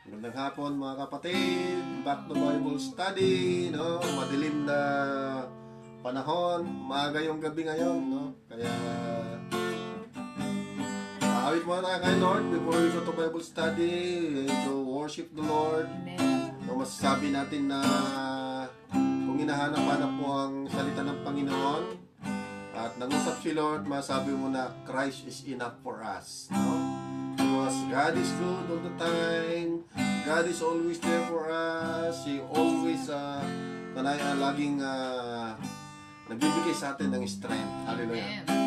Magandang hapon mga kapatid. Back to Bible study, no? Madilim na panahon, maaga yung gabi ngayon, no? Kaya awit muna tayo kay Lord before we go to Bible study, to worship the Lord. Amen. No, masasabi natin na kung hinahanap-hanap mo ang salita ng Panginoon at nangusap si Lord, masabi mo na Christ is enough for us, no? Because God is good all the time. God is always there for us. He always laging nagbibigay sa atin ng strength. Hallelujah. Amen.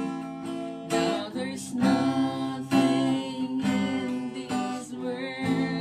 Nothing in this world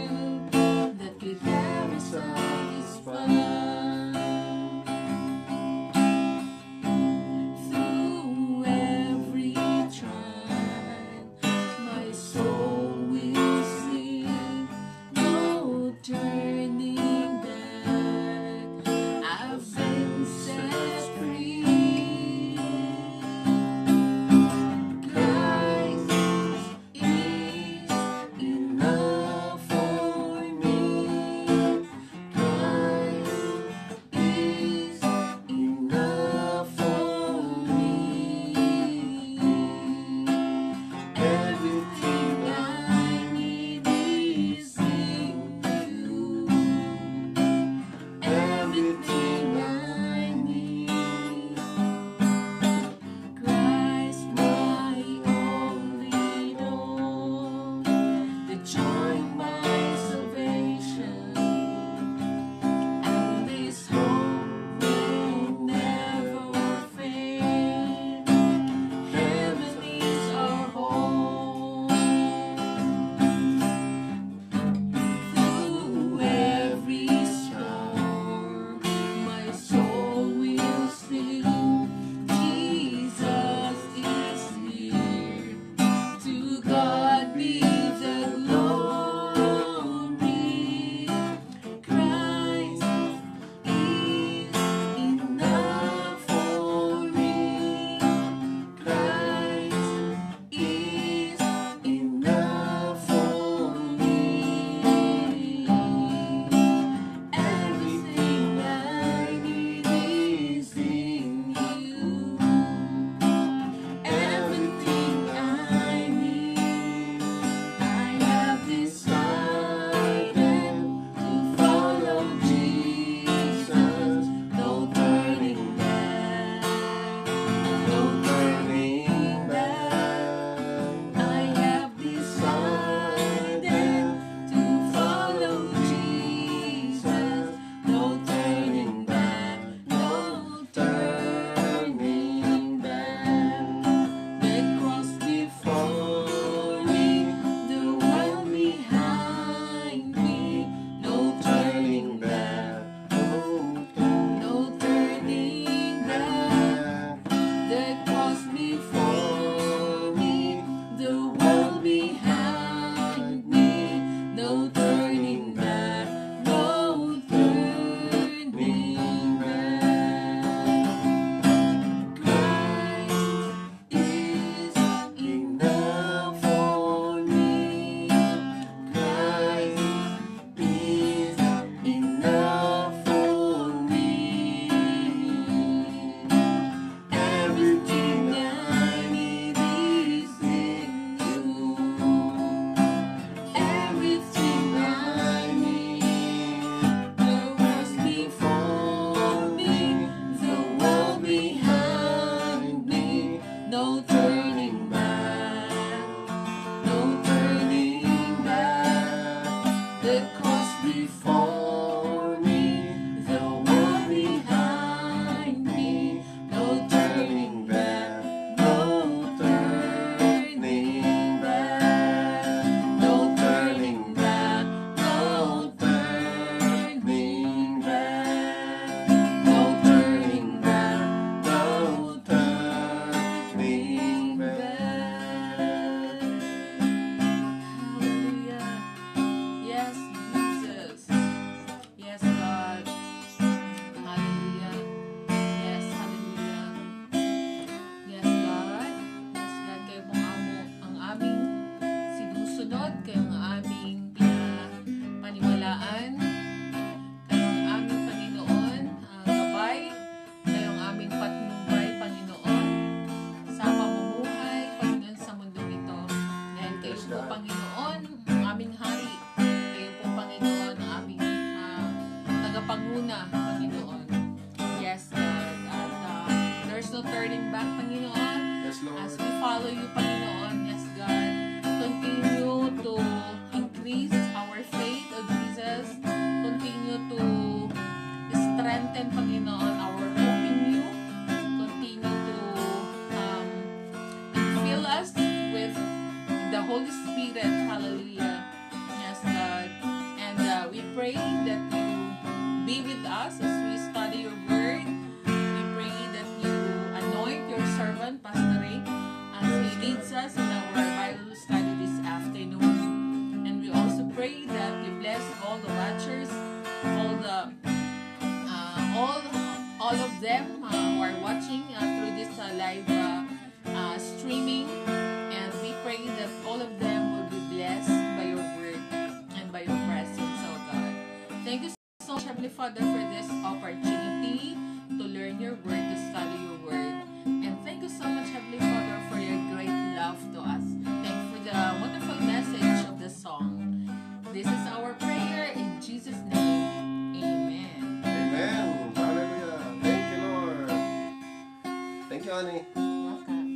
all of them who are watching through this live streaming. And we pray that all of them will be blessed by your word and by your presence, oh God. Thank you so much, Heavenly Father, for this opportunity to learn your word, to study your word. And thank you so much, Heavenly Father, for your great love to us. Thank you for the wonderful message of the song. This is our prayer in Jesus' name. Amen. Amen. Hallelujah. Thank you, Lord. Thank you, honey. Welcome.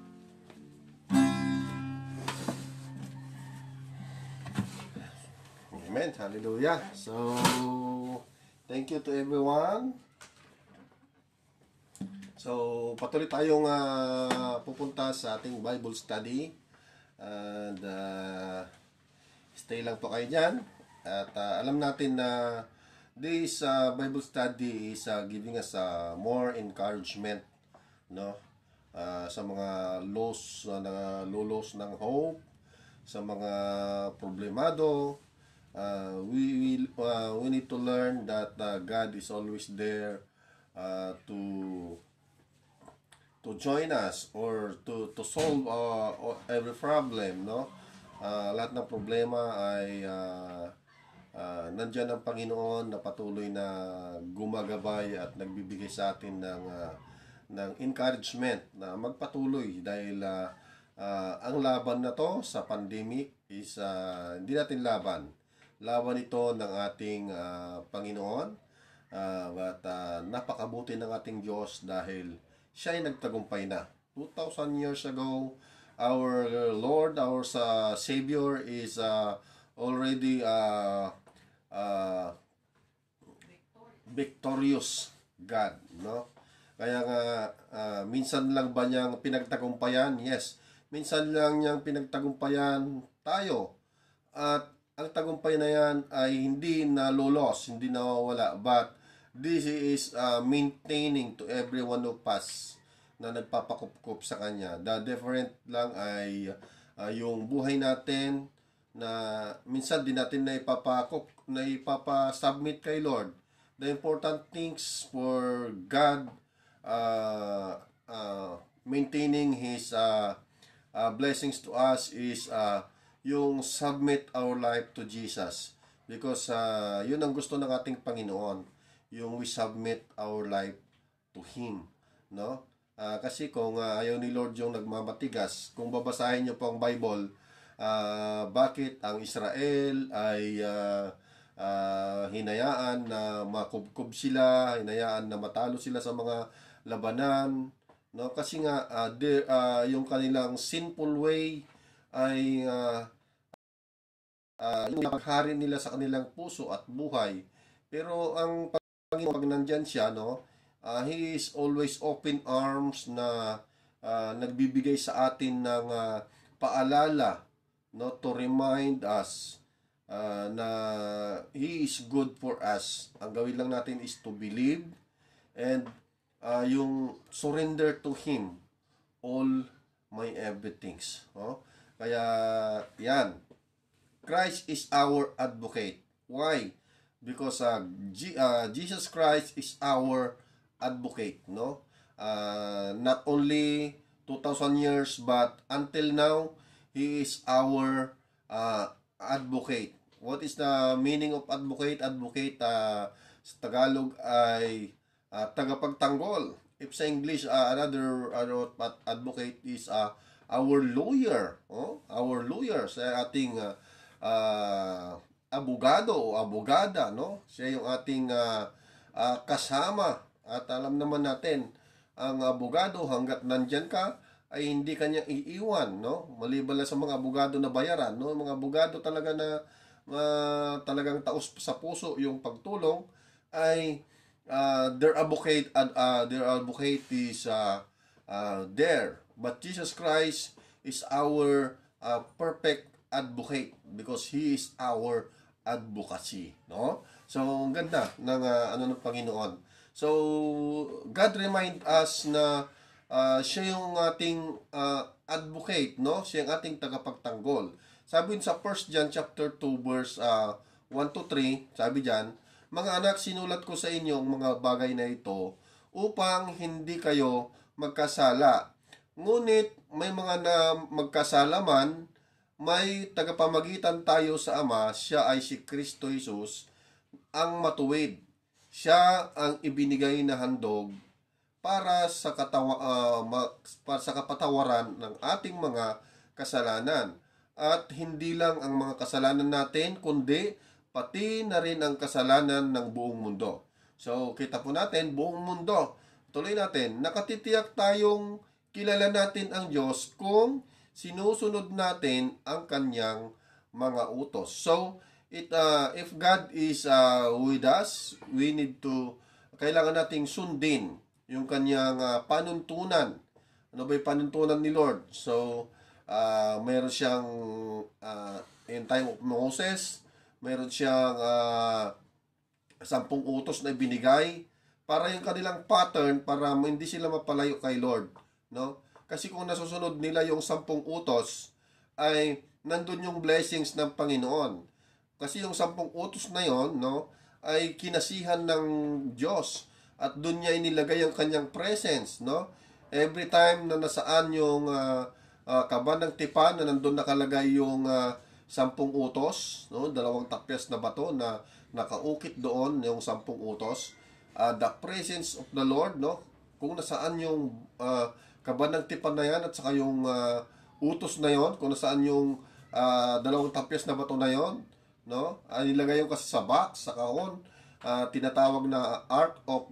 Amen. Hallelujah. So, thank you to everyone. So, patuloy tayong pupunta sa ating Bible study. And stay lang po kayo dyan. At alam natin na this Bible study is giving us more encouragement, no? Sa mga loss na lulos ng hope, sa mga problemado. We need to learn that God is always there to join us or to solve every problem, no? Lahat ng problema ay nandiyan ang Panginoon na patuloy na gumagabay at nagbibigay sa atin ng encouragement na magpatuloy dahil ang laban na to sa pandemic is hindi natin laban. Laban ito ng ating Panginoon. At napakabuti ng ating Diyos dahil siya ay nagtagumpay na. 2,000 years ago, our Lord, our Savior is already victorious God, no? Kaya nga, minsan lang ba niyang pinagtagumpayan? Yes. Minsan lang niyang pinagtagumpayan tayo. At ang tagumpay na yan ay hindi nalulos, hindi nawawala. But this is maintaining to every one of us na nagpapakupkup sa Kanya. The different lang ay yung buhay natin na minsan din natin na ipapasubmit kay Lord. The important things for God maintaining His blessings to us is yung submit our life to Jesus. Because yun ang gusto ng ating Panginoon. Yung we submit our life to Him, no? Kasi kung ayaw ni Lord yung nagmamatigas, kung babasahin niyo po ang Bible, bakit ang Israel ay hinayaan na makubkob sila, hinayaan na matalo sila sa mga labanan, no? Kasi nga yung kanilang sinful way ay yung paghari nila sa kanilang puso at buhay. Pero ang Panginoon, pag nandyan siya, no, He is always open arms na nagbibigay sa atin ng paalala, no, to remind us na He is good for us. Ang gawin lang natin is to believe and yung surrender to Him all my everythings. No? Kaya yan, Christ is our advocate. Why? Because Jesus Christ is our advocate, no? Not only 2,000 years, but until now, He is our advocate. What is the meaning of advocate? Advocate sa Tagalog ay tagapagtanggol. If sa English, another advocate is our lawyer. Our lawyer sa ating abogado o abogada, no? Siya yung ating kasama. At alam naman natin, ang abogado hanggat nandyan ka, ay hindi kanya iiwan, no? Maliban lang sa mga abogado na bayaran, no? Mga abogado talaga na talagang taos sa puso yung pagtulong, ay their advocate is there. But Jesus Christ is our perfect advocate because He is our advocacy, no? So, ang ganda ng ng Panginoon. So, God remind us na siya yung ating advocate, no? Siya yung ating tagapagtanggol. Sabi sa 1 John chapter 2 verse 1 to 3, sabi diyan, mga anak, sinulat ko sa inyo ang mga bagay na ito upang hindi kayo magkasala. Ngunit may mga na magkasala man, may tagapamagitan tayo sa Ama, siya ay si Kristo Jesus, ang matuwid. Siya ang ibinigay na handog para sa para sa kapatawaran ng ating mga kasalanan. At hindi lang ang mga kasalanan natin, kundi pati na rin ang kasalanan ng buong mundo. So, kita po natin, buong mundo. Tuloy natin, nakatitiyak tayong kilala natin ang Diyos kung sinusunod natin ang kanyang mga utos. So, if God is with us, we need to, kailangan nating sundin yung kanyang panuntunan. Ano ba yung panuntunan ni Lord? So, meron siyang in time of Moses, meron siyang 10 utos na ibinigay para yung kanilang pattern para hindi sila mapalayo kay Lord, no? Kasi kung nasusunod nila yung 10 utos, ay nandun yung blessings ng Panginoon. Kasi yung 10 utos na yon, no, ay kinasihan ng Diyos at doon niya inilagay ang kanyang presence, no? Every time na nasaan yung kaban ng tipan na nandun nakalagay yung 10 utos, no, 2 tapyas na bato na nakaukit doon yung 10 utos. The presence of the Lord, no, kung nasaan yung kaban ng tipan na yan at saka yung utos na yon, kung nasaan yung 2 tapyas na bato na yon, no, nilagay yung kasi sa box, sa kahon, tinatawag na Ark of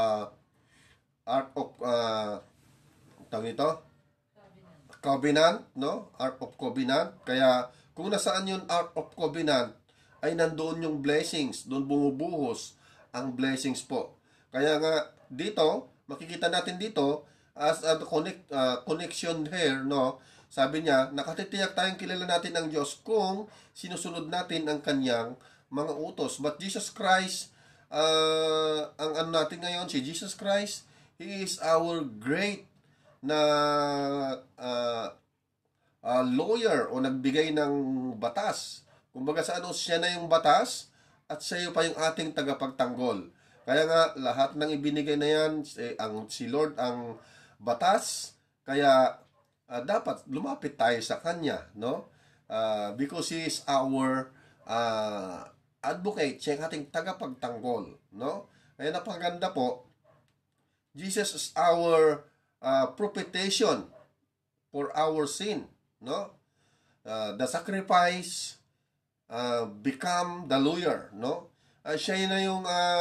tawag nito? Covenant, no? Ark of Covenant. Kaya kung nasaan yung Ark of Covenant, ay nandoon yung blessings, doon bumubuhos ang blessings po. Kaya nga dito, makikita natin dito as a connection here, no? Sabi niya, nakatitiyak tayong kilala natin ang Diyos kung sinusunod natin ang kanyang mga utos. But Jesus Christ, ang ano natin ngayon, si Jesus Christ, He is our great na lawyer o nagbigay ng batas. Kumbaga sa ano, siya na yung batas at siya pa yung ating tagapagtanggol. Kaya nga, lahat ng ibinigay na yan, si Lord ang batas, kaya dapat lumapit tayo sa Kanya, no? Because He is our advocate, siya ang ating tagapagtanggol, no? Kaya napakaganda po, Jesus is our propitiation for our sin, no? The sacrifice become the lawyer, no? Siya na yung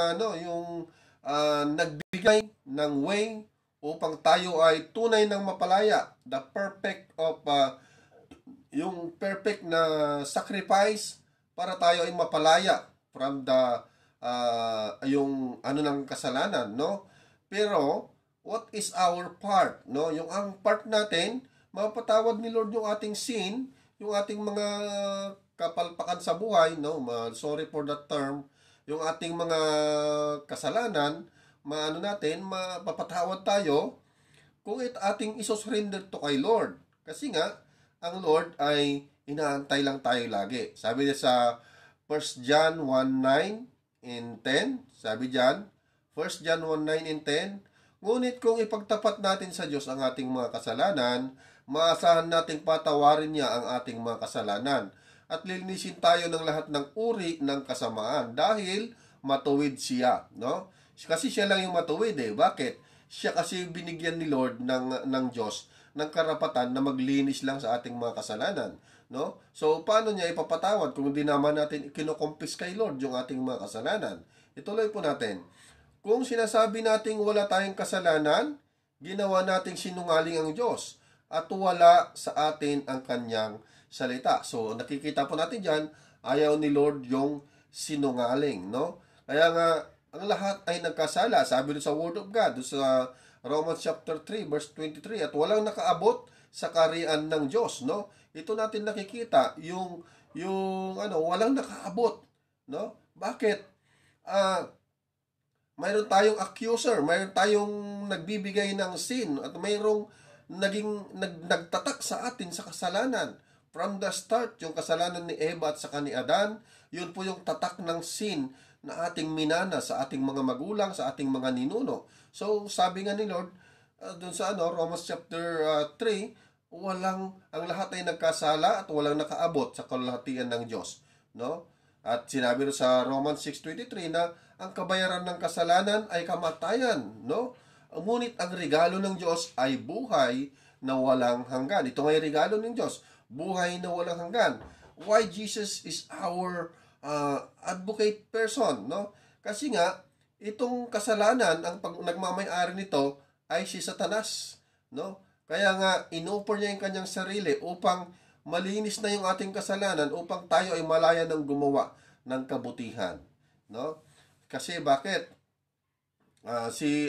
nagbigay ng way upang tayo ay tunay ng mapalaya. The perfect of yung perfect na sacrifice para tayo ay mapalaya from the yung ano ng kasalanan, no? Pero what is our part, no? Yung ang part natin, mapatawad ni Lord yung ating sin, yung ating mga kapalpakan sa buhay, no? Sorry for that term, yung ating mga kasalanan, mapapatawad tayo kung ating isosurrender to kay Lord. Kasi nga, ang Lord ay inaantay lang tayo lagi. Sabi niya sa 1 John 1:9 and 10, sabi diyan, 1 John 1:9 and 10, ngunit kung ipagtapat natin sa Diyos ang ating mga kasalanan, maasahan nating patawarin niya ang ating mga kasalanan at lilinisin tayo ng lahat ng uri ng kasamaan dahil matuwid siya, no? Kasi siya lang yung matuwid eh. Bakit? Siya kasi binigyan ni Lord ng Diyos ng karapatan na maglinis lang sa ating mga kasalanan, no? So paano niya ipapatawad kung hindi naman natin kinokompis kay Lord yung ating mga kasalanan? Ituloy po natin. Kung sinasabi nating wala tayong kasalanan, ginawa nating sinungaling ang Diyos at wala sa atin ang kanyang salita. So, nakikita po natin dyan, ayaw ni Lord yung sinungaling, no? Kaya nga, ang lahat ay nagkasala. Sabi doon sa Word of God, doon sa Romans chapter 3, verse 23, at walang nakaabot sa kaharian ng Diyos, no? Ito natin nakikita, yung walang nakaabot, no? Bakit? Mayroon tayong accuser, mayroon tayong nagbibigay ng sin, at mayroong nagtatak sa atin sa kasalanan. From the start, yung kasalanan ni Eva at saka ni Adan, yun po yung tatak ng sin na ating minana sa ating mga magulang, sa ating mga ninuno. So, sabi nga ni Lord, dun sa Romans chapter 3, ang lahat ay nagkasala at walang nakaabot sa kalahatian ng Diyos. No? At sinabi sa Romans 6:23 na ang kabayaran ng kasalanan ay kamatayan. No? Ngunit ang regalo ng Diyos ay buhay na walang hanggan. Ito ngay regalo ng Diyos, buhay na walang hanggan. Why Jesus is our advocate person, no? Kasi nga, itong kasalanan, ang nagmamay-ari nito ay si Satanas, no? Kaya nga, inoffer niya yung kanyang sarili upang malinis na yung ating kasalanan, upang tayo ay malaya ng gumawa ng kabutihan, no? Kasi bakit? Si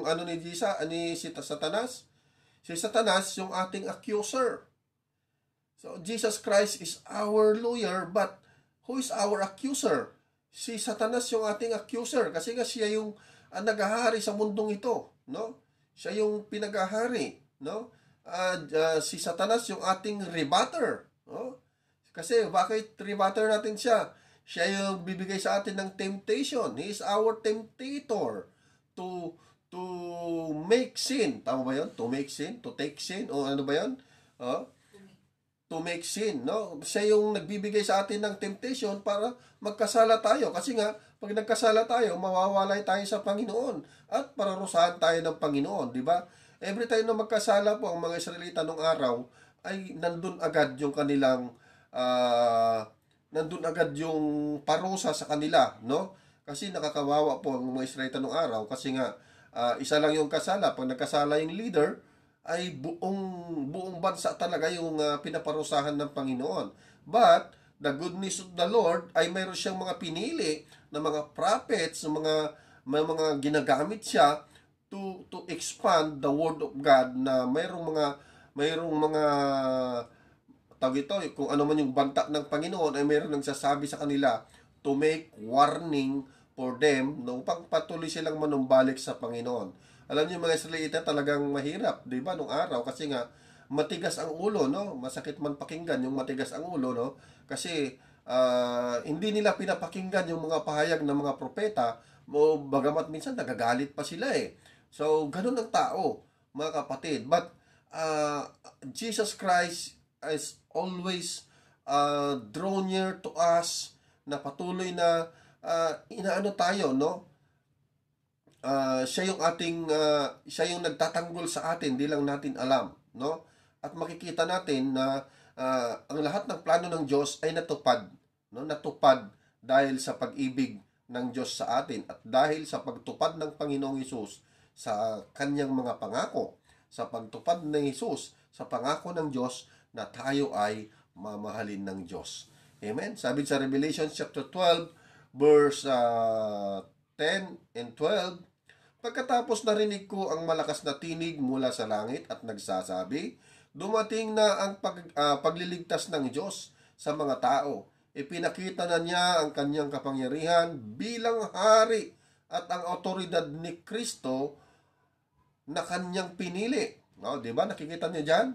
Satanas? Si Satanas yung ating accuser. So, Jesus Christ is our lawyer, but who is our accuser? Si Satanas yung ating accuser kasi nga siya yung naghahari sa mundong ito, no? Siya yung pinaghahari, no? Si Satanas yung ating rebutter, no? Kasi bakit rebutter natin siya? Siya yung bibigay sa atin ng temptation. He is our temptator to make sin. Tama ba 'yon? To make sin, to take sin, o ano ba 'yon? To make sin, no? Siya yung nagbibigay sa atin ng temptation para magkasala tayo. Kasi nga, pag nagkasala tayo, mawawalay tayo sa Panginoon at pararusahan tayo ng Panginoon, di ba? Every time na magkasala po ang mga Israelita nung araw, ay nandun agad yung kanilang nandun agad yung parusa sa kanila, no? Kasi nakakawawa po ang mga Israelita nung araw kasi nga isa lang yung kasala. Pag nagkasala yung leader, ay buong bansa talaga yung pinaparusahan ng Panginoon. But the goodness of the Lord ay mayroon siyang mga pinili na mga prophets, may mga ginagamit siya to expand the word of God, na mayroong mga tawag ito, kung ano man yung banta ng Panginoon ay mayroong nagsasabi sa kanila to make warning for them, no, upang patuloy silang manumbalik sa Panginoon. Alam niyo mga Israelita talagang mahirap, 'di ba, nung araw kasi nga matigas ang ulo, no? Masakit man pakinggan yung matigas ang ulo, no? Kasi hindi nila pinapakinggan yung mga pahayag ng mga propeta, bagamat minsan nagagalit pa sila eh. So, ganun ang tao, mga kapatid. But Jesus Christ is always drawn near to us, na patuloy na inaano tayo, no? Siya yung nagtatanggol sa atin, di lang natin alam, no? At makikita natin na ang lahat ng plano ng Diyos ay natupad, no? Natupad dahil sa pag-ibig ng Diyos sa atin at dahil sa pagtupad ng Panginoong Hesus sa kanyang mga pangako, sa pagtupad ng Hesus sa pangako ng Diyos na tayo ay mamahalin ng Diyos. Amen? Sabi sa Revelation chapter 12 verse 10 and 12, pagkatapos narinig ko ang malakas na tinig mula sa langit at nagsasabi, dumating na ang pagliligtas ng Diyos sa mga tao. Ipinakita na niya ang kanyang kapangyarihan bilang hari at ang otoridad ni Kristo na kanyang pinili. No, 'di ba? Nakikita niyo diyan?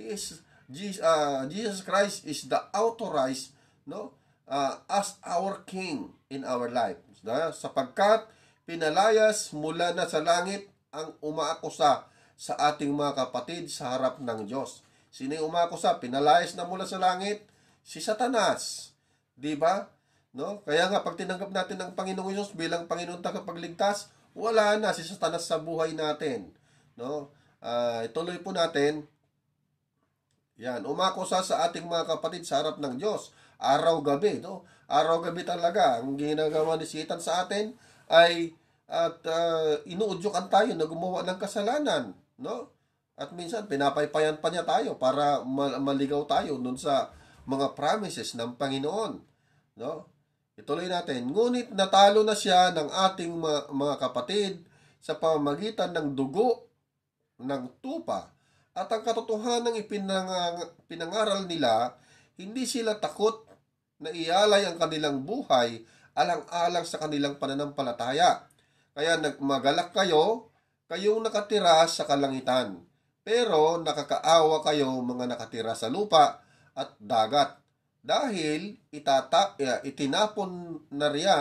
Jesus Christ is the authorized, no? As our king in our life. Sapagkat pinalayas mula na sa langit ang umaakusa sa ating mga kapatid sa harap ng Diyos. Sino yung umaakusa? Pinalayas na mula sa langit? Si Satanas. Di ba? No? Kaya nga, pag tinanggap natin ang Panginoong Diyos bilang Panginoon tagapagligtas, wala na si Satanas sa buhay natin. No? Ituloy po natin. Yan, umakusa sa ating mga kapatid sa harap ng Diyos. Araw-gabi, no? Araw-gabi talaga. Ang ginagawa ni Satan sa atin ay inuudyokan tayo na gumawa ng kasalanan, no? At minsan pinapaypayan pa niya tayo para maligaw tayo dun sa mga promises ng Panginoon, no? Ituloy natin. Ngunit natalo na siya ng ating mga kapatid sa pamamagitan ng dugo ng tupa at ang katotohanan ng pinangaral nila. Hindi sila takot na ialay ang kanilang buhay alang-alang sa kanilang pananampalataya. Kaya nagmagalak kayo, kayong nakatira sa kalangitan. Pero nakakaawa kayo mga nakatira sa lupa at dagat. Dahil itinapon na riyan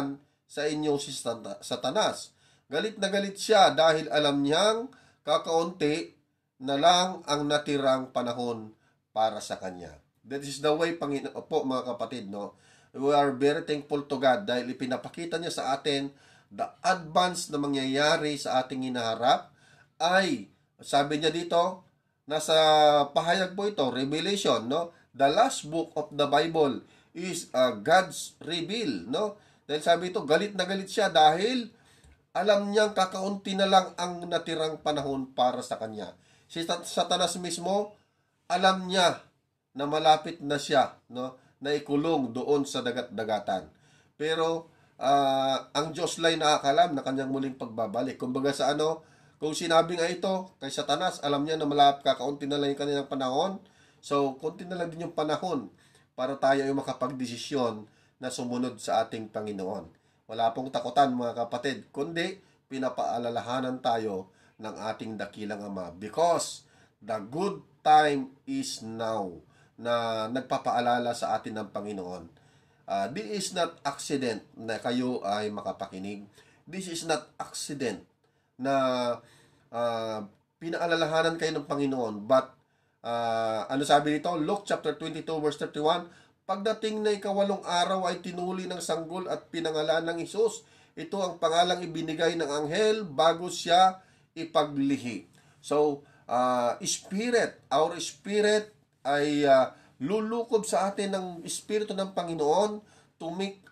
sa inyo si Satanas. Galit na galit siya dahil alam niyang kakaunti na lang ang natirang panahon para sa kanya. That is the way, po mga kapatid, no? We are very thankful to God dahil ipinapakita niya sa atin the advance na mangyayari sa ating hinaharap ay, sabi niya dito, nasa pahayag po ito, Revelation, no? The last book of the Bible is God's reveal, no? Dahil sabi ito, galit na galit siya dahil alam niyang kakaunti na lang ang natirang panahon para sa kanya. Si Satanas mismo, alam niya na malapit na siya, no? Na ikulong doon sa dagat-dagatan. Pero ang Diyos lay nakakalam na kanyang muling pagbabalik. Kumbaga sa kung sinabi nga ito kay Satanas, alam niya na malapit kakaunti na lang yung kanilang panahon. So, konti na lang din yung panahon para tayo ay makapagdesisyon na sumunod sa ating Panginoon. Wala pong takutan mga kapatid, kundi pinapaalalahanan tayo ng ating dakilang Ama because the good time is now na nagpapaalala sa atin ng Panginoon. This is not accident na kayo ay makapakinig. This is not accident na pinaalalahanan kayo ng Panginoon. But, ano sabi dito? Luke chapter 22 verse 31, pagdating na ikawalong araw ay tinuli ng sanggol at pinangalan ng Hesus. Ito ang pangalang ibinigay ng anghel bago siya ipaglihi. So, our spirit ay lulukob sa atin ng Espiritu ng Panginoon to make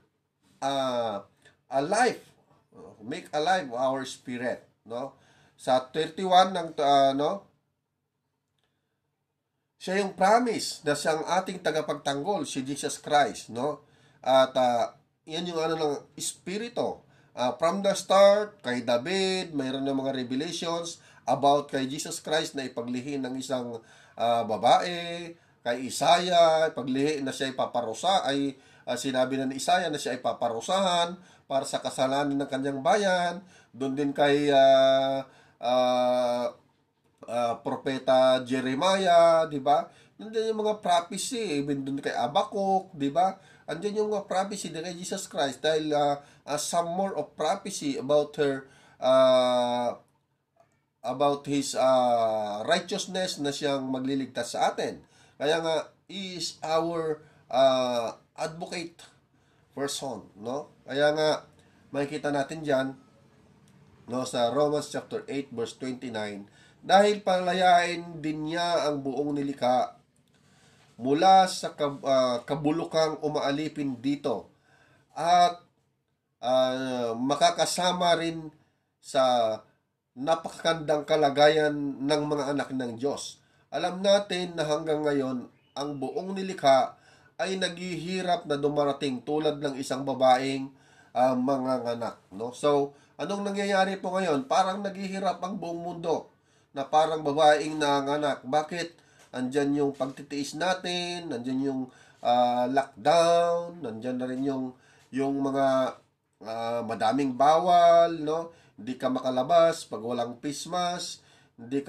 alive our spirit, no? Sa 31 ng siya yung promise na siyang ating tagapagtanggol, si Jesus Christ, no? At yan yung ng Espiritu. From the start, kay David, mayroon ng mga revelations about kay Jesus Christ na ipaglihi ng isang babae. Kay Isaiah, ipaglihi na siya ipaparusa, sinabi na ni Isaiah na siya ipaparusahan para sa kasalanan ng kanyang bayan. Doon din kay Propeta Jeremiah, di ba? Nandiyan yung mga prophecy, even doon kay Abakuk, di ba? Andiyan yung mga prophecy din kay Jesus Christ dahil some more of prophecy about his righteousness na siyang magliligtas sa atin. Kaya nga, he is our advocate person, no? Kaya nga, makikita natin dyan, no, sa Romans chapter 8 verse 29, dahil palayain din niya ang buong nilikha mula sa kabulukang umaalipin dito at makakasama rin sa napakagandang kalagayan ng mga anak ng Diyos. Alam natin na hanggang ngayon ang buong nilikha ay naghihirap na dumarating tulad ng isang babaeng mga anak, no? So, anong nangyayari po ngayon? Parang naghihirap ang buong mundo na parang babaeng nanganak. Bakit? Andyan yung pagtitiis natin, andyan yung lockdown, andyan na rin yung mga madaming bawal, no? Hindi ka makalabas pag walang face mask, hindi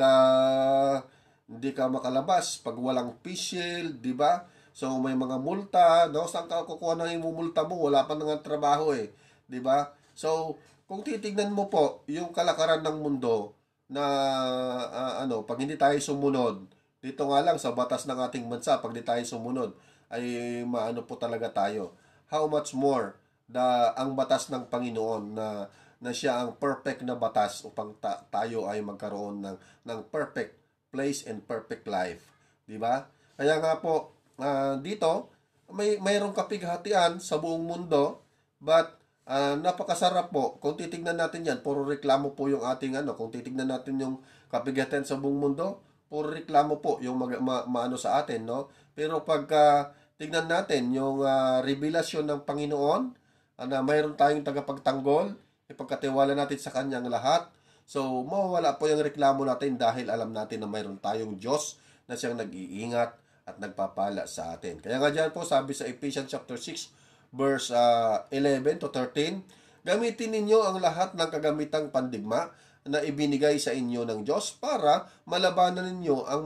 ka makalabas pag walang face shield, di ba? So may mga multa, no? Saan ka kukuha ng imumulta mo? Wala pa nang trabaho di ba? So kung titignan mo po yung kalakaran ng mundo na pag hindi tayo sumunod, dito nga lang sa batas ng ating bansa, pag hindi tayo sumunod, ay maano po talaga tayo. How much more ang batas ng Panginoon na siya ang perfect na batas upang tayo ay magkaroon ng perfect place and perfect life. Di ba? Kaya nga po, dito, mayroong kapighatian sa buong mundo, but napakasarap po. Kung titignan natin yan, puro reklamo po yung ating kung titignan natin yung kapighatian sa buong mundo, puro reklamo po yung maano sa atin, no? Pero pagka tignan natin yung revelasyon ng Panginoon, na mayroon tayong tagapagtanggol, ipagkatiwala natin sa kanyang lahat. So, mawawala po yung reklamo natin dahil alam natin na mayroon tayong Diyos na siyang nag-iingat at nagpapala sa atin. Kaya nga dyan po, sabi sa Ephesians chapter 6, verse 11 to 13, gamitin ninyo ang lahat ng kagamitang pandigma na ibinigay sa inyo ng Diyos para malabanan ninyo ang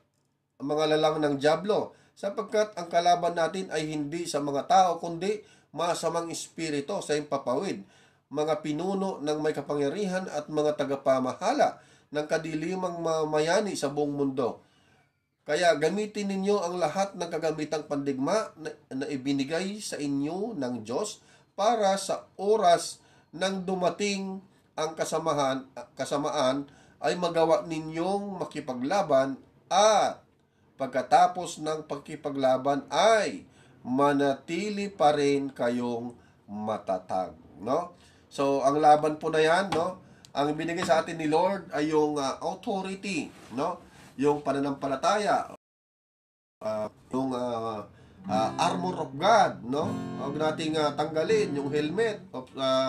mga lalang ng dyablo, sapagkat ang kalaban natin ay hindi sa mga tao kundi masamang espiritu sa impapawid, mga pinuno ng may kapangyarihan at mga tagapamahala ng kadilimang mamayani sa buong mundo. Kaya gamitin ninyo ang lahat ng kagamitang pandigma na ibinigay sa inyo ng Diyos para sa oras nang dumating ang kasamaan ay magawa ninyong makipaglaban at pagkatapos ng pagkipaglaban ay manatili pa rin kayong matatag, no? So, ang laban po na yan, no? Ang binigay sa atin ni Lord ay yung authority, no? Yung pananampalataya, yung armor of God, no? Huwag nating tanggalin yung helmet of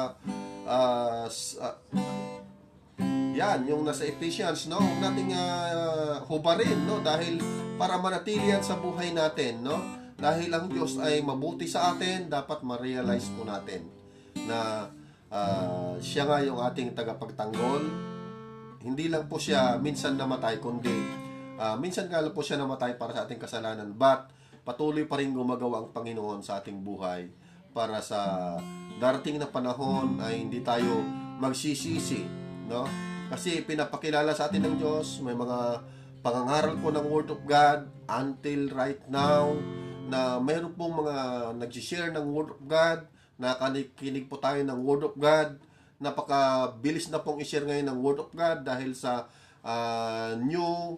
yan, yung nasa Ephesians, no? Huwag nating hubarin, no? Dahil para manatili yan sa buhay natin, no? Dahil ang Diyos ay mabuti sa atin, dapat ma-realize po natin na siya nga yung ating tagapagtanggol. Hindi lang po siya minsan namatay, kundi minsan nga lang po siya namatay para sa ating kasalanan, but patuloy pa rin gumagawa ang Panginoon sa ating buhay para sa darating na panahon ay hindi tayo magsisisi, no? Kasi pinapakilala sa atin ng Diyos, may mga pangangaral po ng Word of God until right now, na mayroon pong mga nag-share ng Word of God, nakikinig po tayo ng Word of God, napakabilis na pong i-share ngayon ng Word of God dahil sa new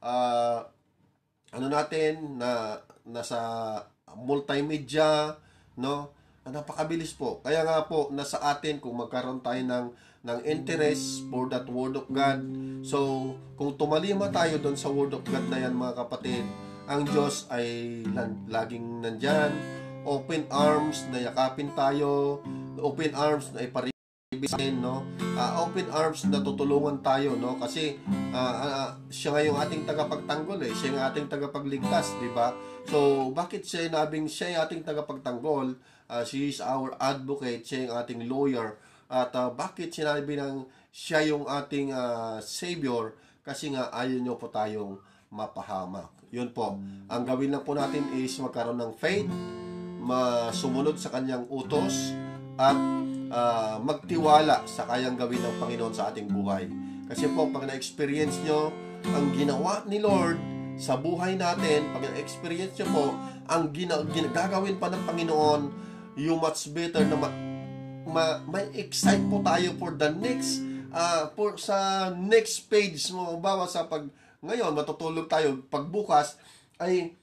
natin na nasa multimedia, no? Napakabilis po. Kaya nga po nasa atin kung magkaroon tayo ng interest for that Word of God. So, kung tumalima tayo doon sa Word of God na yan, mga kapatid, ang Diyos ay laging nandyan. Open arms na yakapin tayo. Open arms na iparibisin, no? Open arms na tutulungan tayo, no? Kasi siya nga yung ating tagapagtanggol, eh. Siya yung ating tagapagligtas, di ba? So, bakit siya nabing siya yung ating tagapagtanggol? She is our advocate, siya yung ating lawyer. At bakit sinabi ng siya yung ating savior? Kasi nga ayaw nyo po tayong mapahamak. Yun po. Ang gawin lang po natin is magkaroon ng faith, sumunod sa kanyang utos, at magtiwala sa kayang gawin ng Panginoon sa ating buhay. Kasi po, pag na-experience nyo ang ginawa ni Lord sa buhay natin, pag na-experience nyo po ang gagawin pa ng Panginoon, you much better na may excite po tayo for the next sa next page mo. Bawa sa ngayon matutulog tayo, pagbukas ay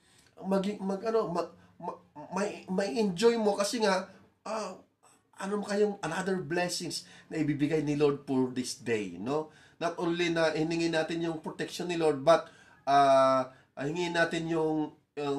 may enjoy mo kasi nga kayong another blessings na ibibigay ni Lord for this day, no? Not only na hiningin natin yung protection ni Lord, but hingin natin yung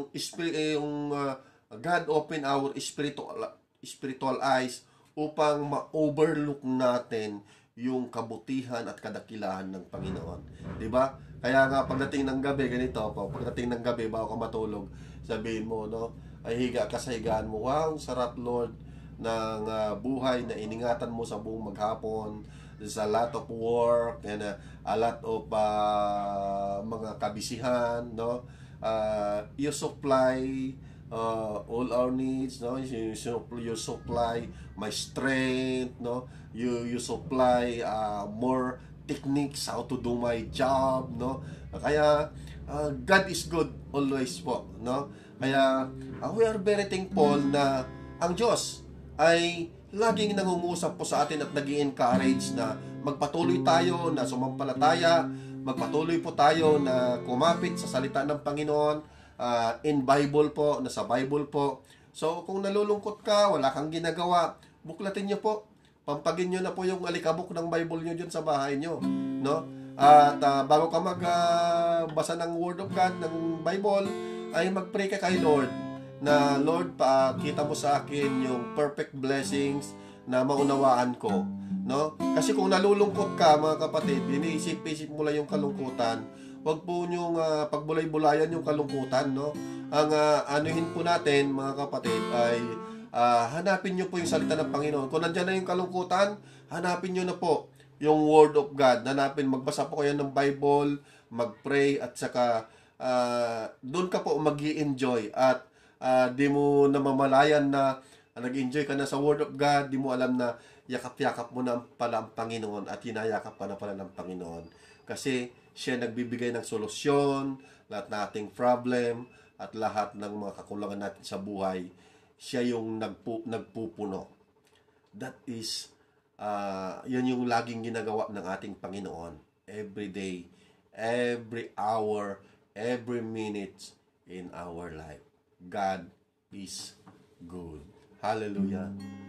God open our spiritual eyes upang ma-overlook natin yung kabutihan at kadakilahan ng Panginoon. 'Di ba? Kaya nga pagdating ng gabi ganito po, pagdating ng gabi bago ka matulog, sabihin mo, no, ay higa ka sa higaan mo, wow, sarap Lord ng buhay na iningatan mo sa buong maghapon. There's a lot of work and a lot of mga kabisihan, no? You supply all our needs, no? You supply my strength, no? You supply more techniques how to do my job, no? Kaya God is good always po, no? Kaya we are very thankful na ang Diyos ay laging nangungusap po sa atin at nag-i-encourage na magpatuloy tayo na sumampalataya, magpatuloy po tayo na kumapit sa salita ng Panginoon, in Bible po, nasa Bible po. So, kung nalulungkot ka, wala kang ginagawa, buklatin nyo po. Pampagin nyo na po yung alikabok ng Bible nyo dyan sa bahay nyo, no? At bago ka magbasa ng Word of God, ng Bible, ay mag-pray ka kay Lord na, Lord, pakita mo sa akin yung perfect blessings na maunawaan ko, no? Kasi kung nalulungkot ka, mga kapatid, iniisip-isip mo lang yung kalungkutan, wag po nyong pagbulay-bulayan yung kalungkutan, no? Ang anuhin po natin, mga kapatid, ay hanapin nyo po yung salita ng Panginoon. Kung nandyan na yung kalungkutan, hanapin nyo na po yung Word of God. Hanapin, magbasa po kayo ng Bible, mag-pray, at saka doon ka po mag-i-enjoy at di mo namamalayan na nag-enjoy ka na sa Word of God, di mo alam na yakap-yakap mo na pala ang Panginoon at hinayakap ka na pala ng Panginoon. Kasi siya nagbibigay ng solusyon, lahat ng ating problem, at lahat ng mga kakulangan natin sa buhay, siya yung nagpupuno. That is, yun yung laging ginagawa ng ating Panginoon. Every day, every hour, every minute in our life. God is good. Hallelujah.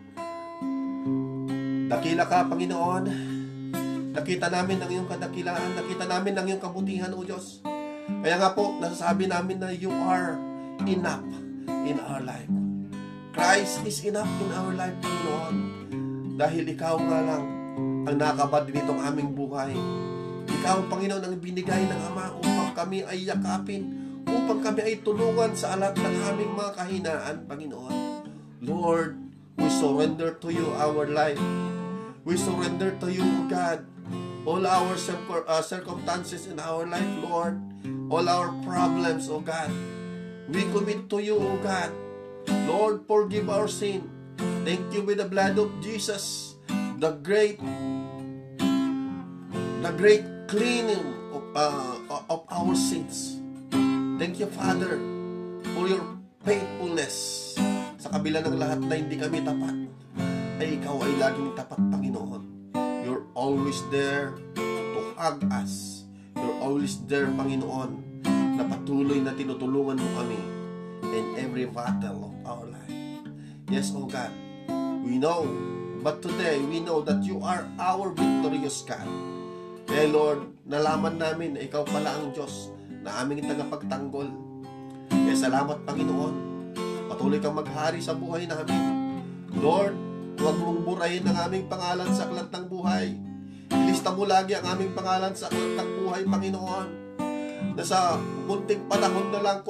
Dakila ka, Panginoon. Nakita namin ang iyong kadakilaan. Nakita namin ang iyong kabutihan, O Diyos. Kaya nga po, nasasabi namin na you are enough in our life. Christ is enough in our life, Panginoon. Dahil ikaw nga lang ang nakabad din itong aming buhay. Ikaw, Panginoon, ang binigay ng Ama upang kami ay yakapin, upang kami ay tulungan sa alat ng aming mga kahinaan, Panginoon. Lord, we surrender to you our life. We surrender to you, God, all our circumstances in our life, Lord, all our problems, O God. We commit to you, O God. Lord, forgive our sin. Thank you with the blood of Jesus, the great cleaning of our sins. Thank you, Father, for your faithfulness. Sa kabila ng lahat na hindi kami tapat, ay ikaw ay laging tapat, Panginoon. You're always there to hug us. You're always there, Panginoon, na patuloy na tinutulungan mo kami in every battle of our life. Yes, O God, we know, but today we know that you are our victorious God. Kaya Lord, nalaman namin na ikaw pala ang Diyos na aming tagapagtanggol. Kaya salamat, Panginoon. Patuloy kang maghari sa buhay namin. Lord, huwag mong burahin ang aming pangalan sa aklat ng buhay. Ilista mo lagi ang aming pangalan sa aklat ng buhay, Panginoon. Na sa kunting panahon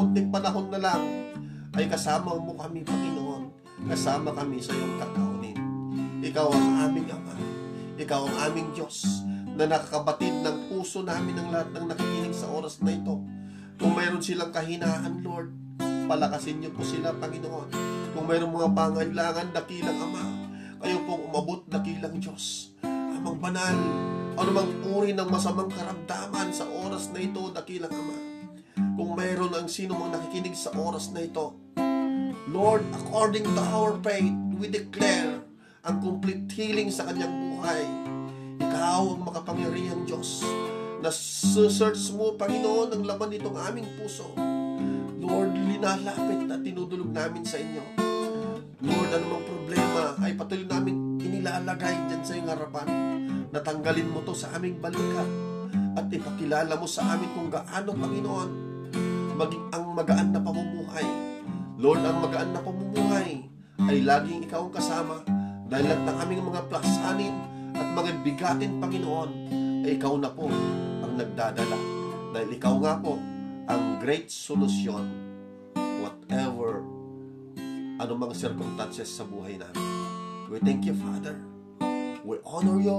na lang, ay kasama mo kami, Panginoon. Kasama kami sa iyong kakaunin. Ikaw ang aming Ama. Ikaw ang aming Diyos na nakakabatid ng puso namin ng lahat ng nakikinig sa oras na ito. Kung mayroon silang kahinaan, Lord, palakasin niyo po sila, Panginoon. Kung mayroong mga pangailangan, dakilang Ama, kayo pong umabot, dakilang Diyos. Amang banal, anumang uri ng masamang karamdaman sa oras na ito, dakilang Ama. Kung mayroon ang sino mang nakikinig sa oras na ito, Lord, according to our faith, we declare ang complete healing sa kanyang buhay. Ikaw ang makapangyarihang Diyos na search mo, Panginoon, ang laman nitong aming puso. Lord, linalapit at tinudulog namin sa inyo. Lord, anumang problema ay patuloy namin inilalagay dyan sa iyong harapan. Natanggalin mo to sa aming balikat at ipakilala mo sa amin kung gaano, Panginoon, maging ang magaan na pamumuhay. Lord, ang magaan na pamumuhay ay laging ikaw ang kasama dahil lahat ng aming mga plasanin at mga bigatin, Panginoon, ay ikaw na po ang nagdadala. Dahil ikaw nga po ang great solution whatever anumang circumstances sa buhay namin. We thank you, Father. We honor you.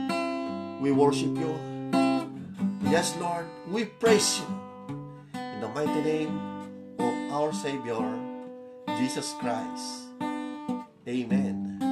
We worship you. Yes, Lord, we praise you. In the mighty name of our Savior, Jesus Christ. Amen.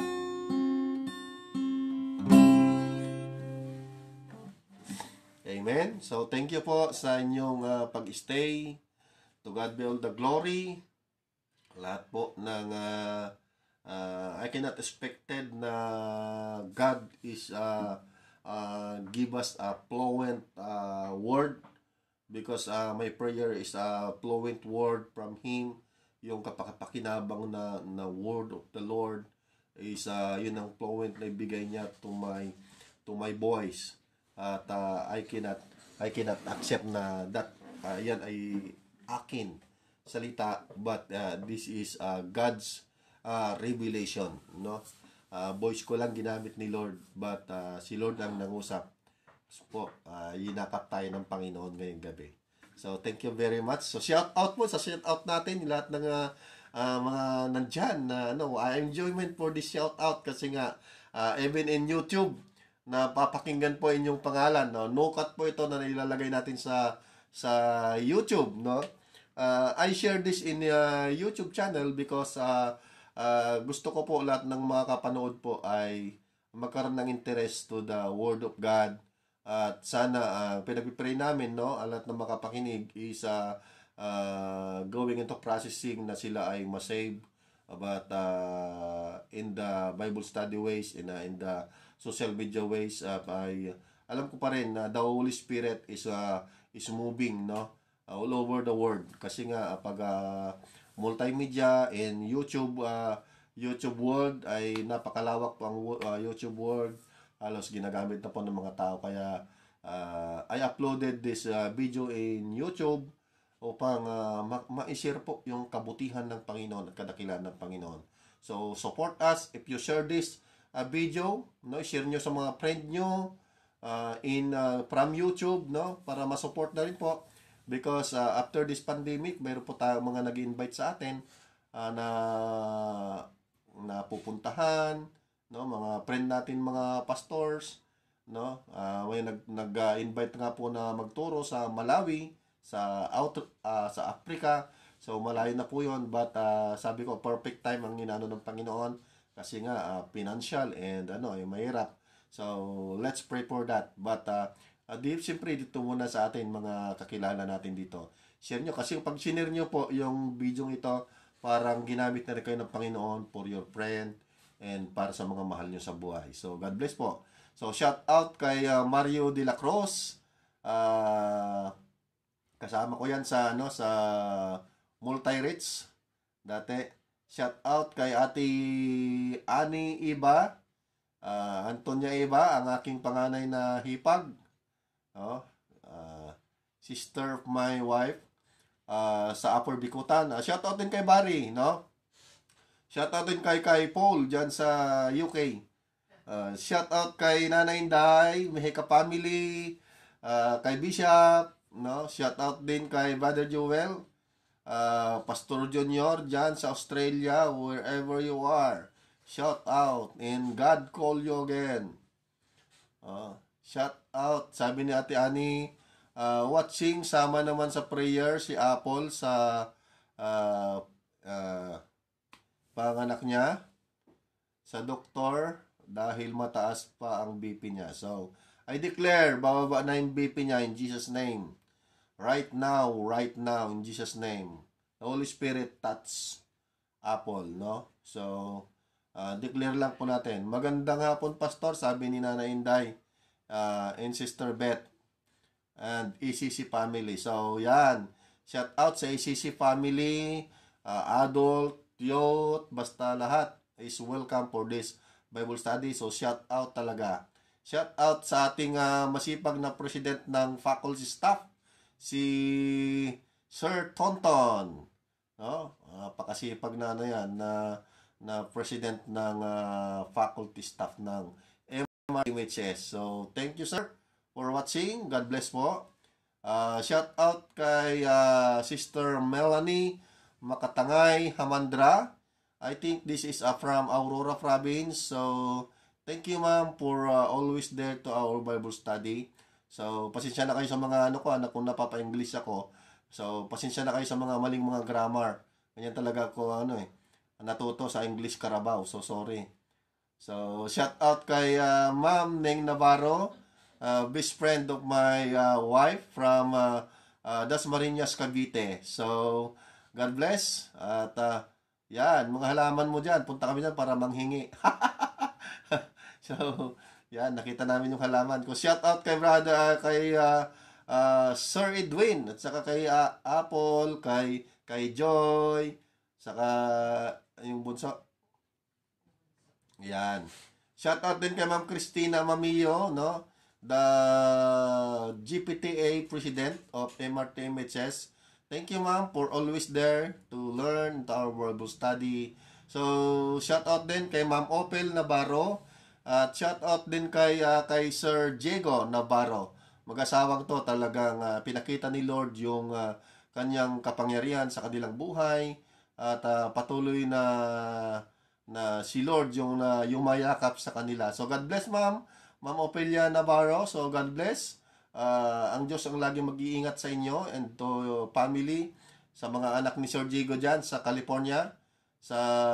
Amen. So, thank you po sa inyong pag-stay. To God be all the glory. Lahat po ng I cannot expected na God is give us a fluent word because my prayer is a fluent word from Him. Yung kapakapakinabang na word of the Lord is yun ang fluent na ibigay niya to my voice. At I cannot accept na that yan ay akin salita, but this is God's revelation, no? Voice ko lang ginamit ni Lord, but si Lord ang nangusap. So po, yinakap tayo ng Panginoon ngayong gabi. So thank you very much. So shout out po, sa shout out natin lahat ng mga nandyan na enjoyment for this shout out kasi nga even in YouTube na papakinggan po inyong pangalan, no? No cut po ito na nilalagay natin sa YouTube, no? I share this in YouTube channel because gusto ko po lahat ng mga kapanood po ay magkaroon ng interest to the Word of God. At sana pinag-pray namin, no, lahat ng makapakinig is going into processing na sila ay masave, but in the Bible study ways, in the social media ways, ay alam ko pa rin na the Holy Spirit is moving, no, all over the world. Kasi nga pag multimedia and YouTube world ay napakalawak po ang YouTube world. Halos ginagamit na po ng mga tao, kaya I uploaded this video in YouTube upang ma-share po yung kabutihan ng Panginoon at kadakilaan ng Panginoon. So support us if you share this video, no, share nyo sa mga friend nyo from YouTube, no, para ma-support na rin po, because after this pandemic mayroon po tayong mga nag-invite sa atin na pupuntahan, no, mga friend natin, mga pastors, no, may nag-invite nga po na magturo sa Malawi, sa Africa. So malayo na po 'yon, but sabi ko perfect time ang inano ng Panginoon, kasi nga financial and mahirap. So let's pray for that. But siyempre dito muna sa atin, mga kakilala natin dito, share nyo, kasi pag share nyo po yung video ito, parang ginamit na rin kayo ng Panginoon for your friend and para sa mga mahal nyo sa buhay. So God bless po. So shout out kay Mario de la Cruz. Kasama ko yan sa sa Multi-Rich dati. Shout out kay Ate Ani Iba, Antonia Iba, ang aking panganay na hipag, sister of my wife, sa Upper Bikutan. Shout out din kay Barry, no? Shout out din kay Paul dyan sa UK. Shout out kay Nanay Inday, Mehika family, kay Bishop, no? Shout out din kay Brother Joel, Pastor Junior dyan sa Australia, wherever you are. Shout out, and God call you again. Shout out, sabi ni Ate Ani, watching, sama naman sa prayer si Apple sa panganak niya sa doktor dahil mataas pa ang BP niya. So, I declare, bababa na yung BP niya in Jesus' name. Right now, in Jesus' name. The Holy Spirit touch Apple, no? So, declare lang po natin. Magandang hapon, Pastor, sabi ni Nanay Inday, and Sister Beth, and ECC family. So, yan. Shout out sa ECC family, adult, youth, basta lahat is welcome for this Bible study. So, shout out talaga. Shout out sa ating masipag na president ng faculty staff, si Sir Tonton. No? Pakasipag na yan, na president ng faculty staff ng MHS. So, thank you, sir, for watching. God bless po. Shout out kay Sister Melanie Makatangay Hamandra. I think this is from Aurora Province. So, thank you, ma'am, for always there to our Bible study. So, pasensya na kayo sa mga kung napapa-English ako. So, pasensya na kayo sa mga maling mga grammar. Ganyan talaga ako natuto sa English Carabao. So, sorry. So, shout out kay Ma'am Neng Navarro, best friend of my wife from Dasmariñas, Cavite. So, God bless. At yan, mga halaman mo dyan, punta kami dyan para manghingi. So, yan, nakita namin yung halaman ko. Shout out kay brother, kay Sir Edwin, at saka kay Apple, kay Joy, saka yung bunso. Yan. Shout out din kay Ma'am Christina Mamillo, no? The GPTA President of MRTMHS. Thank you, ma'am, for always there to learn to our Bible study. So, shout out din kay Ma'am Opel Navarro. At shout out din kay Sir Diego Navarro. Mag-asawang to, talagang pinakita ni Lord yung kanyang kapangyarihan sa kanilang buhay. At patuloy na si Lord yung mayakap sa kanila. So, God bless, ma'am. Ma'am Opelia Navarro. So, God bless. Ang Diyos ang laging mag-iingat sa inyo and to family, sa mga anak ni Sir Diego dyan sa California. sa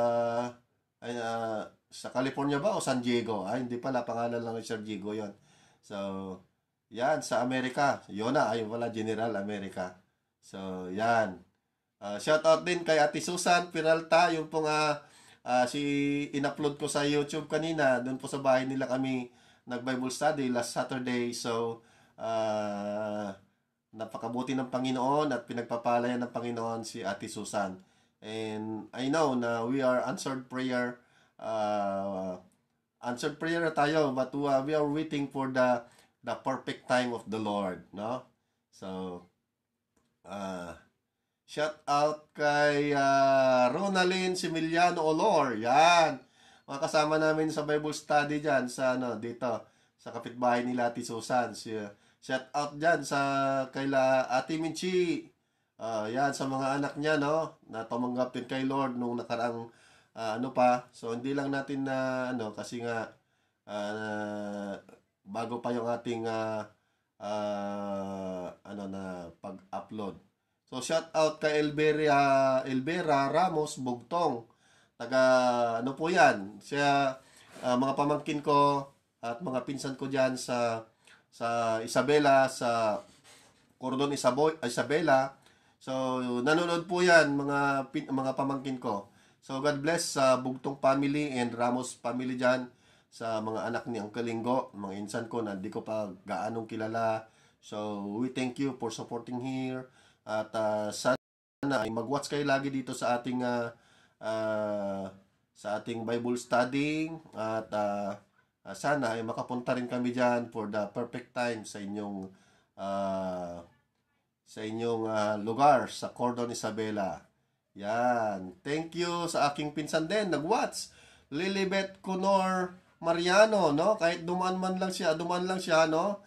sa California ba o San Diego? Hindi pala, pangalan lang ni Sir Diego yon. So, yan, sa Amerika. Yun na, ayun pala, General America. So, yan. Shout out din kay Ate Susan Peralta, yung pong si in-upload ko sa YouTube kanina, doon po sa bahay nila kami nag-Bible study last Saturday. So, napakabuti ng Panginoon at pinagpapalayan ng Panginoon si Ate Susan. And I know na we are answered prayer na tayo, but we are waiting for the perfect time of the Lord, no? So, shout out kay Ronalyn Similiano Olor. Yan. Mga kasama namin sa Bible study diyan sa dito sa kapitbahay nila Ate Susan. Shout out diyan sa kaila Ate Minchi. Yan sa mga anak niya, no, na tumanggap din kay Lord nung nakaraang pa. So hindi lang natin na kasi nga bago pa yung ating na pag-upload. So shout out kay Elvera Ramos Bugtong. Taga po 'yan. Siya mga pamangkin ko at mga pinsan ko diyan sa Isabela, sa Cordon Isabela. So nanonood po 'yan mga pamangkin ko. So God bless sa Bugtong family and Ramos family diyan, sa mga anak ni Uncle Linggo, mga insan ko na di ko pa gaanong kilala. So we thank you for supporting here. At sana ay mag-watch kayo lagi dito sa ating Bible study, at sana ay makapunta rin kami diyan for the perfect time sa inyong lugar sa Cordon Isabela. Yan. Thank you sa aking pinsan din nag-watch, Lilibet Conor Mariano, no? Kahit dumaan lang siya, no?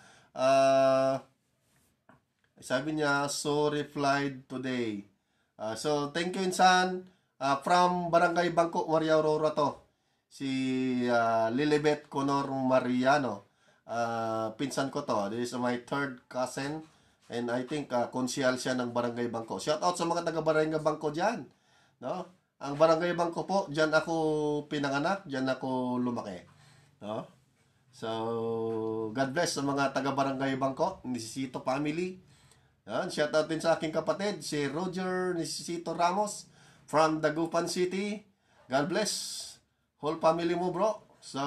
Sabi niya, so replied today. So, thank you, insan. From Barangay Bangko, Maria Aurora to. Si Lilibet Conor Mariano. Pinsan ko to. This is my third cousin. And I think, konsyal siya ng Barangay Bangko. Shout out sa mga taga-Barangay Bangko dyan. No? Ang Barangay Bangko po, dyan ako pinanganak, dyan ako lumaki. No? So, God bless sa mga taga-Barangay Bangko, Nisisito family. Yan, shout out din sa aking kapatid, si Roger Nisisito Ramos from Dagupan City. God bless whole family mo, bro. So,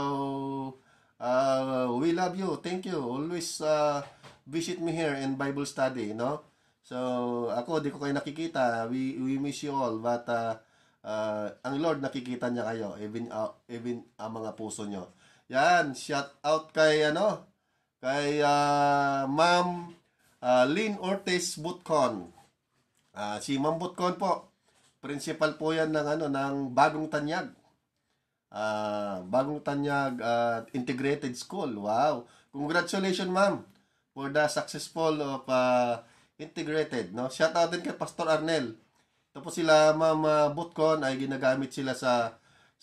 we love you. Thank you. Always visit me here in Bible study, no? So, ako, di ko kayo nakikita. We miss you all. But, ang Lord nakikita niya kayo. Even ang mga puso nyo. Yan, shout out kay, kay Ma'am Lynn Ortiz Butcon. Si Ma'am Butcon po, principal po yan ng Bagong Tanyag. Bagong Tanyag Integrated School. Wow. Congratulations, ma'am, for the successful of integrated, no? Shout out din kay Pastor Arnel. Ito po sila, Ma'am Butcon, ay ginagamit sila sa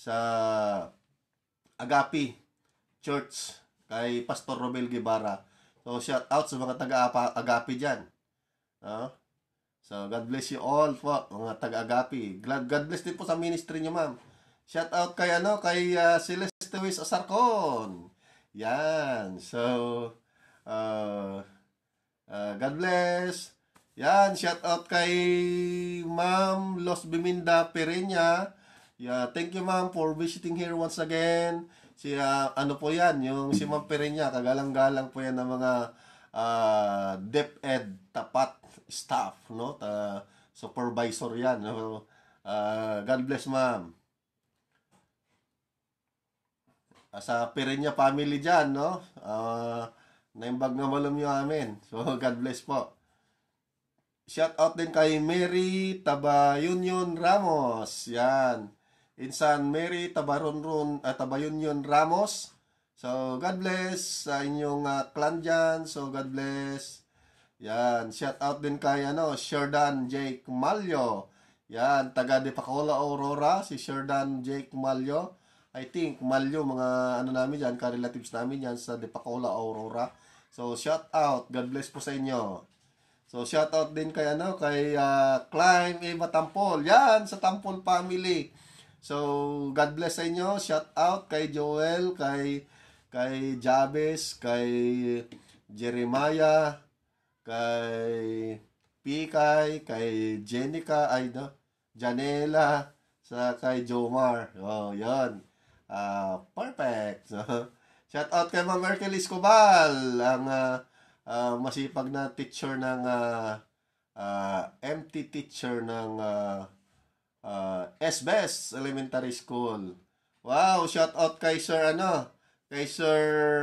Agapi Church kay Pastor Romel Guevara. So, shout out sa mga taga-Agapi dyan. So, God bless you all po, mga taga-Agapi. God bless din po sa ministry nyo, ma'am. Shout out kay Celeste Luis Asarcon. Yan. So, God bless. Yan. Shout out kay Ma'am Los Biminda Pereña. Yeah, thank you, ma'am, for visiting here once again. Si po yan, yung si Ma'am Pereña, kagalang-galang po yan ng mga DepEd tapat staff, no? Supervisor yan. No? God bless, ma'am. Sa Pereña family dyan, no? Naimbag na malum yung amin. So, God bless po. Shout out din kay Mary Tabayunyon Ramos. Yan. Insan Mary Tabayunyon Ramos. So, God bless sa inyong clan dyan. So, God bless. Yan. Shout out din kay Sherdan Jake Malyo. Yan. Taga Dipacola, Aurora. Si Sherdan Jake Malyo. I think Malyo, mga namin dyan, ka-relatives namin yan sa Dipacola, Aurora. So, shout out. God bless po sa inyo. So, shout out din kay kay Climb Eva Tampol. Yan, sa Tampol family. So, God bless sa inyo. Shout out kay Joel, kay Jabez, kay Jeremiah, kay Pikay, kay Jenica, ay no, Janela, sa kay Jomar. Oh, yon. Perfect. So, shout out kay Ma'am Merkel Escobar, ang masipag na teacher ng MT teacher ng SBES Elementary School. Wow, shout out kay Sir kay Sir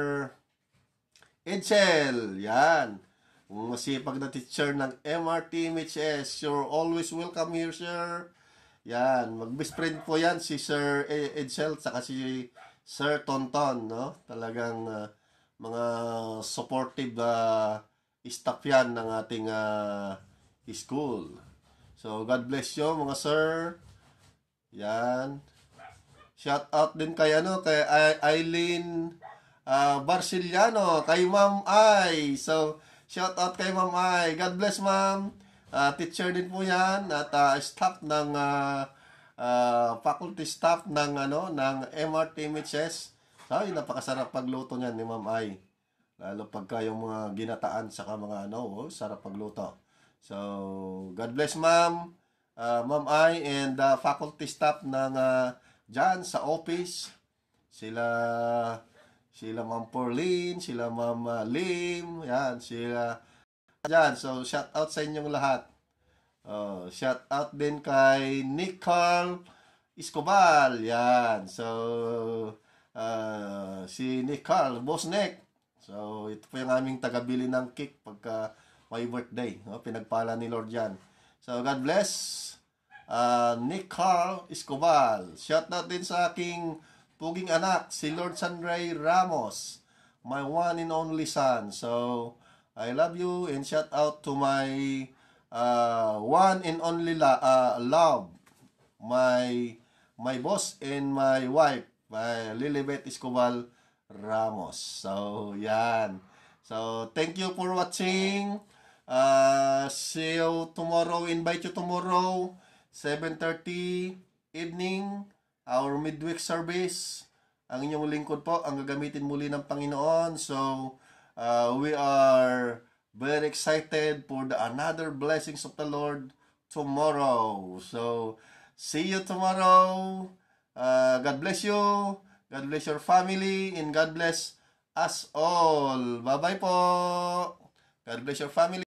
Edsel. Yan. Masipag na teacher ng MRT MHS. You're always welcome here, sir. Yan, mag-best friend po yan si Sir Edsel saka si Sir Tonton, no? Talagang mga supportive staff yan ng ating school. So, God bless you mga sir. Yan. Shout out din kay kay Eileen Barciliano, kay Ma'am Ai. So, shout out kay Ma'am Ai. God bless, Ma'am. Teacher din po 'yan at staff ng faculty staff ng ng MRT MHS. Ay, napakasarap pagluto niyan ni Ma'am Ai. Lalo pagka yung mga ginataan saka mga sarap pagluto. So, God bless, Ma'am. Ma'am Ai and faculty staff ng dyan sa office. Sila Ma'am Porlin, sila Ma'am Lim, yan, sila dyan. So, shout out sa inyong lahat. Shout out din kay Nick Carl Escobar, yan. So, si Nick Carl, Boss Nick. So, ito po yung aming tagabili ng cake pagka may birthday. Pinagpala ni Lord yan. So, God bless. Nick Carl Escobar. Shout out din sa aking puging anak, si Lord Sandray Ramos, my one and only son. So, I love you and shout out to my one and only love, my boss and my wife, my Lilibet Escobar Ramos. So, yan. So, thank you for watching. See you tomorrow. Invite you tomorrow, 7:30 evening. Our midweek service, ang inyong lingkod po, ang gagamitin muli ng Panginoon. So, we are very excited for another blessings of the Lord tomorrow. So, see you tomorrow. God bless you. God bless your family. And God bless us all. Bye-bye po. God bless your family.